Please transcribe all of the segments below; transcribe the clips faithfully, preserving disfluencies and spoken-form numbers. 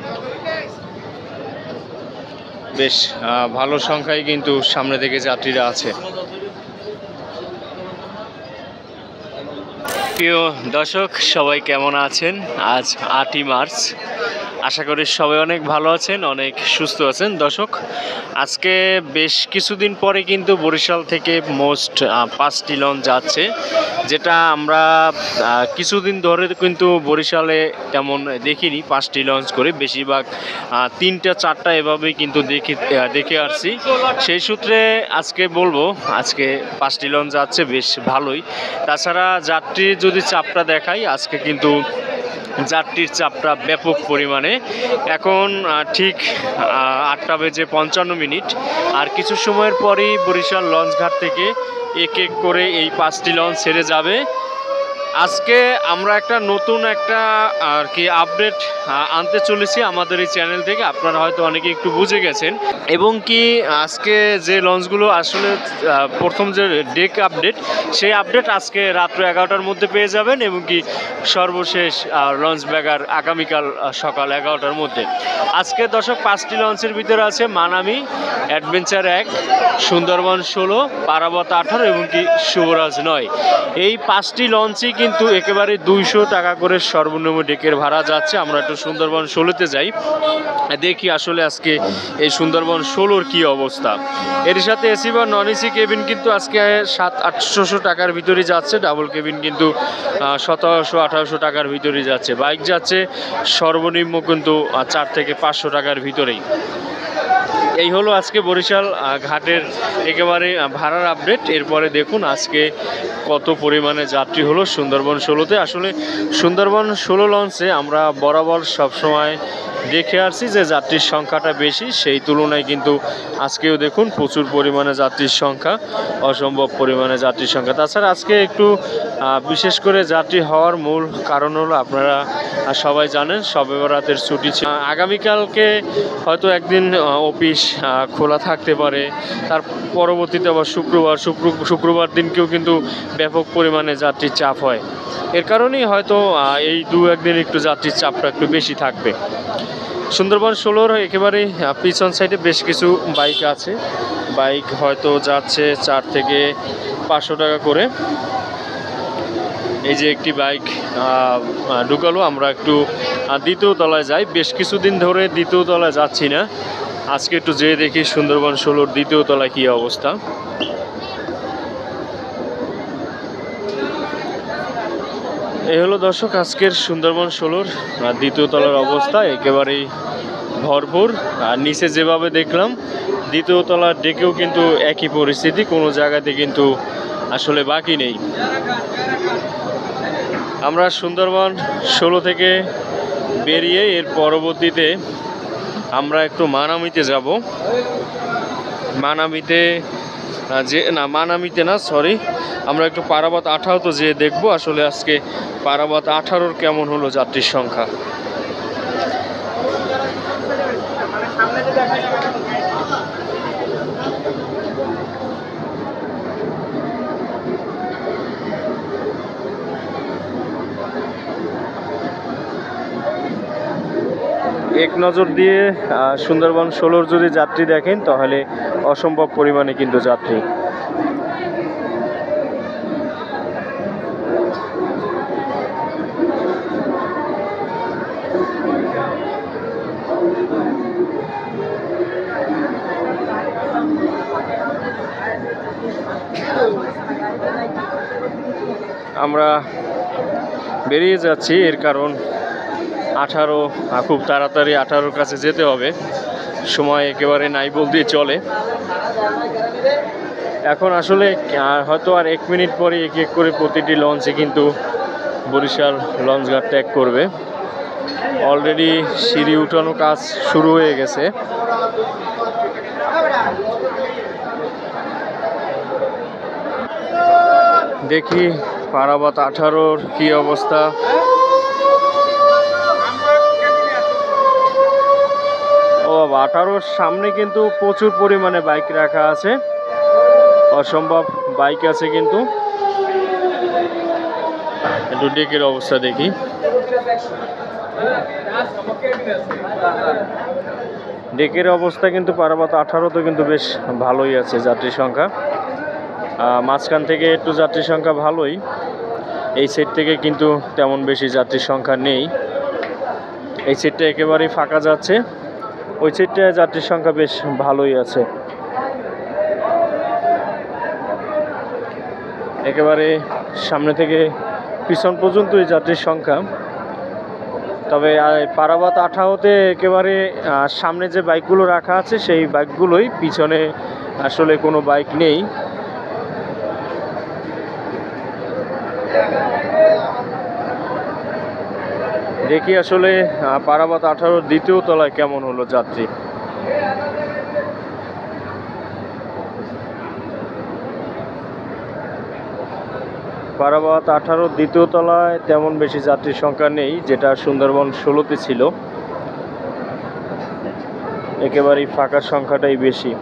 বেশ ভালো সংখ্যায় কিন্তু সামনে থেকে যাত্রীরা আছে। প্রিয় দর্শক, সবাই কেমন আছেন? আজ আটই মার্চ, আশা করি সবাই অনেক ভালো আছেন, অনেক সুস্থ আছেন। দর্শক, আজকে বেশ কিছুদিন পরে কিন্তু বরিশাল থেকে মোস্ট পাঁচটি লঞ্চ যাচ্ছে, যেটা আমরা কিছুদিন ধরে কিন্তু বরিশালে তেমন দেখিনি। পাঁচটি লঞ্চ করে বেশিরভাগ তিনটা চারটা এভাবেই কিন্তু দেখে দেখে আসছি। সেই সূত্রে আজকে বলবো আজকে পাঁচটি লঞ্চ যাচ্ছে, বেশ ভালোই। তাছাড়া যাত্রীর যদি চাপটা দেখাই, আজকে কিন্তু যাত্রীর চাপটা ব্যাপক পরিমাণে। এখন ঠিক আটটা বেজে পঞ্চান্ন মিনিট, আর কিছু সময়ের পরেই বরিশাল লঞ্চঘাট থেকে এক এক করে এই পাঁচটি লঞ্চ ছেড়ে যাবে। আজকে আমরা একটা নতুন একটা আর কি আপডেট আনতে চলেছি আমাদের এই চ্যানেল থেকে। আপনারা হয়তো অনেকে একটু বুঝে গেছেন, এবং কি আজকে যে লঞ্চগুলো আসলে প্রথম যে ডেক আপডেট, সেই আপডেট আজকে রাত্র এগারোটার মধ্যে পেয়ে যাবেন, এবং কি সর্বশেষ লঞ্চ ব্যাগার আগামীকাল সকাল এগারোটার মধ্যে। আজকে দর্শক পাঁচটি লঞ্চের ভিতরে আছে মানামি, অ্যাডভেঞ্চার এক, সুন্দরবন ষোলো, পারাবত আঠারো এবং কি শুভরাজ নয়। এই পাঁচটি লঞ্চই কিন্তু একেবারে দুইশো টাকা করে সর্বনিম্ন ডেকের ভাড়া যাচ্ছে। আমরা একটু সুন্দরবন ষোলোতে যাই, দেখি আসলে আজকে এই সুন্দরবন ষোলোর কি অবস্থা। এর সাথে এসি বা নন এসি কেবিন কিন্তু আজকে সাত আটশোশো টাকার ভিতরে যাচ্ছে, ডাবল কেবিন কিন্তু সতেরোশো আঠারোশো টাকার ভিতরে যাচ্ছে। বাইক যাচ্ছে সর্বনিম্ন কিন্তু চার থেকে পাঁচশো টাকার ভিতরেই। এই হলো আজকে বরিশাল ঘাটের একেবারে ভাড়ার আপডেট। এরপরে দেখুন আজকে কত পরিমাণে যাত্রী হলো সুন্দরবন ষোলোতে। আসলে সুন্দরবন ষোলো লঞ্চে আমরা বরাবর সবসময় দেখে আসছি যে যাত্রীর সংখ্যাটা বেশি, সেই তুলনায় কিন্তু আজকেও দেখুন প্রচুর পরিমাণে যাত্রীর সংখ্যা, অসম্ভব পরিমাণে যাত্রীর সংখ্যা। তাছাড়া আজকে একটু বিশেষ করে যাত্রী হওয়ার মূল কারণ হলো আপনারা সবাই জানেন শবে বরাতের ছুটি ছিল। আগামীকালকে হয়তো একদিন অফিস খোলা থাকতে পারে, তার পরবর্তীতে আবার শুক্রবার শুক্র শুক্রবার দিনকেও কিন্তু ব্যাপক পরিমাণে যাত্রীর চাপ হয়। এর কারণেই হয়তো এই দু একদিন একটু যাত্রীর চাপটা একটু বেশি থাকবে। সুন্দরবন ষোলোর একেবারেই পিছন সাইডে বেশ কিছু বাইক আছে, বাইক হয়তো যাচ্ছে চার থেকে পাঁচশো টাকা করে। এই যে একটি বাইক ঢুকালো, আমরা একটু দ্বিতীয় তলায় যাই। বেশ কিছুদিন ধরে দ্বিতীয় তলায় যাচ্ছি না, আজকে একটু যেয়ে দেখি সুন্দরবন ষোলোর দ্বিতীয় তলায় কী অবস্থা। এই হলো দর্শক আজকের সুন্দরবন ষোলোর দ্বিতীয় তলার অবস্থা, একেবারেই ভরপুর। আর নিচে যেভাবে দেখলাম দ্বিতীয় তলার ডেকেও কিন্তু একই পরিস্থিতি, কোনো জায়গাতে কিন্তু আসলে বাকি নেই। আমরা সুন্দরবন ষোলো থেকে বেরিয়ে এর পরবর্তীতে আমরা একটু মানামিতে যাব। মানামিতে যে না মানামিতে না সরি আমরা একটু পারাবত আঠারো তো যেয়ে দেখবো আসলে আজকে পারাবত আঠারোর কেমন হলো যাত্রীর সংখ্যা। এক নজর দিয়ে সুন্দরবন ষোলোর যদি যাত্রী দেখেন তাহলে অসম্ভব পরিমাণে কিন্তু যাত্রী। আমরা বেরিয়ে যাচ্ছি, এর কারণ আঠারো খুব তাড়াতাড়ি আঠারোর কাছে যেতে হবে, সময় একেবারে নাই বলতেই চলে। এখন আসলে হয়তো আর এক মিনিট পরে এক এক করে প্রতিটি লঞ্চে কিন্তু বরিশাল লঞ্চঘাট ত্যাগ করবে। অলরেডি সিঁড়ি উঠানো কাজ শুরু হয়ে গেছে। দেখি পারাবত আঠারোর কি অবস্থা। ও আঠারোর সামনে কিন্তু প্রচুর পরিমাণে বাইক রাখা আছে, অসম্ভব বাইক আছে কিন্তু। একটু ডেকের অবস্থা দেখি। ডেকের অবস্থা কিন্তু পারাবাত আঠারোতে কিন্তু বেশ ভালোই আছে যাত্রী সংখ্যা। মাঝখান থেকে একটু যাত্রী সংখ্যা ভালোই, এই সেট থেকে কিন্তু তেমন বেশি যাত্রীর সংখ্যা নেই। এই সেটটা একেবারেই ফাঁকা যাচ্ছে, ওই সেটটায় যাত্রীর সংখ্যা বেশ ভালোই আছে। একেবারে সামনে থেকে পিছন পর্যন্তই যাত্রীর সংখ্যা। তবে পারাবাত আঠারোতে একেবারে সামনে যে বাইকগুলো রাখা আছে সেই বাইকগুলোই, পিছনে আসলে কোনো বাইক নেই। দেখি আসলে পারাবাত আঠারোর দ্বিতীয় তলায় কেমন হলো যাত্রী। পারাবাত আঠারোর দ্বিতীয় তলায় তেমন বেশি যাত্রীর সংখ্যা নেই, যেটা সুন্দরবন ষোলোতে ছিল। একেবারেই ফাঁকার সংখ্যাটাই বেশি।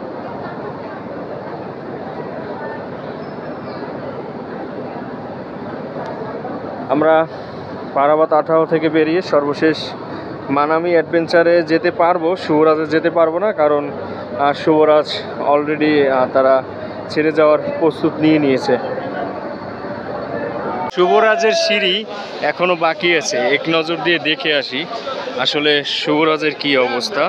আমরা পারাবাত আঠারো থেকে বেরিয়ে সর্বশেষ মানামি অ্যাডভেঞ্চারে যেতে পারবো, শুভরাজে যেতে পারবো না, কারণ শুভরাজ অলরেডি তারা ছেড়ে যাওয়ার প্রস্তুত নিয়ে নিয়েছে। শুভরাজের সিঁড়ি এখনো বাকি আছে, এক নজর দিয়ে দেখে আসি আসলে শুভরাজের কি অবস্থা।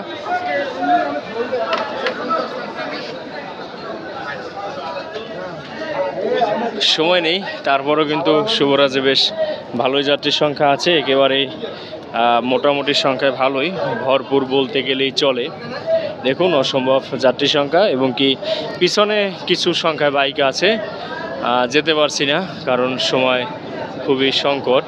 সময় নেই, তারপরও কিন্তু শুভরাজে বেশ ভালোই যাত্রীর সংখ্যা আছে, একেবারেই মোটামুটি সংখ্যায় ভালোই, ভরপুর বলতে গেলেই চলে। দেখুন অসম্ভব যাত্রী সংখ্যা, এবং কি পিছনে কিছু সংখ্যায় বাইক আছে, যেতে পারছি না কারণ সময় খুবই সংকট।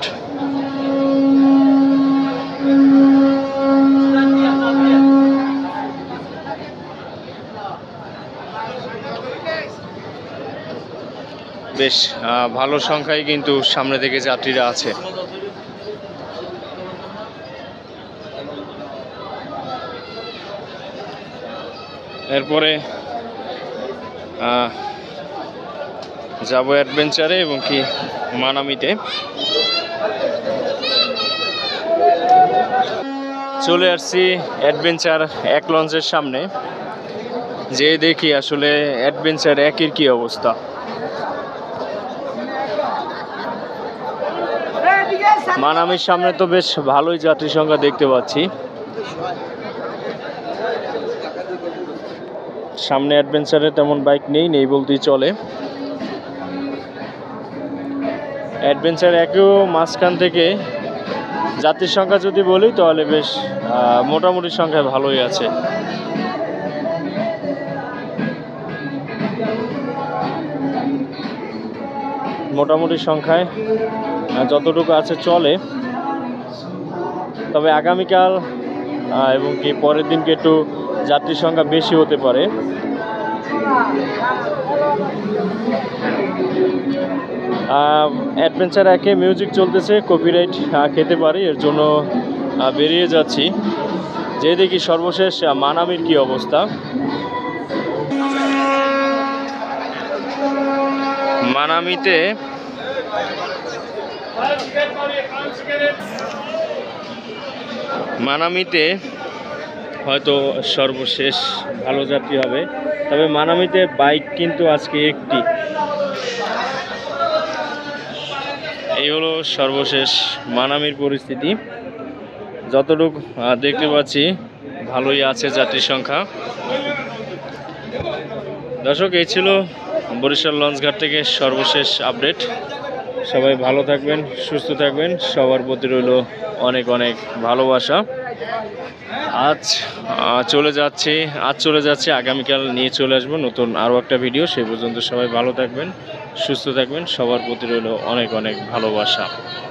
বেশ ভালো সংখ্যায় কিন্তু সামনে থেকে যাত্রীরা আছে। এরপরে যাব অ্যাডভেঞ্চারে এবং কি মানামিতে। চলে আসছি অ্যাডভেঞ্চার এক লঞ্চের সামনে, যে দেখি আসলে অ্যাডভেঞ্চার একের কি অবস্থা। মানামির সামনে তো বেশ ভালোই যাত্রী সংখ্যা দেখতে পাচ্ছি। সামনে অ্যাডভেঞ্চারে তেমন বাইক নেই, নেই বলতেই চলে। অ্যাডভেঞ্চার একেও মাঝখান থেকে যাত্রীর সংখ্যা যদি বলি তাহলে বেশ মোটামুটি সংখ্যায় ভালোই আছে। মোটামুটি সংখ্যায় যতটুকু আছে চলে। তবে আগামীকাল এবং কি পরের দিনকে একটু যাত্রীর সংখ্যা বেশি হতে পারে। অ্যাডভেঞ্চার একে মিউজিক চলতেছে, কপিরাইট খেতে পারি, এর জন্য বেরিয়ে যাচ্ছি। যে দেখি সর্বশেষ মানামির কি অবস্থা। মানামিতে মানামিতে হয়তো সর্বশেষ ভালো যাত্রী হবে। তবে মানামিতে বাইক কিন্তু আজকে একটি। এই হলো সর্বশেষ মানামির পরিস্থিতি। যতটুকু দেখতে পাচ্ছি ভালোই আছে যাত্রীর সংখ্যা। দর্শক, এই ছিল বরিশাল লঞ্চঘাট থেকে সর্বশেষ আপডেট। সবাই ভালো থাকবেন, সুস্থ থাকবেন, সবার প্রতি রইল অনেক অনেক ভালোবাসা। আজ চলে যাচ্ছি আজ চলে যাচ্ছি আগামীকাল নিয়ে চলে আসবো নতুন আরও একটা ভিডিও। সেই পর্যন্ত সবাই ভালো থাকবেন, সুস্থ থাকবেন, সবার প্রতি রইল অনেক অনেক ভালোবাসা।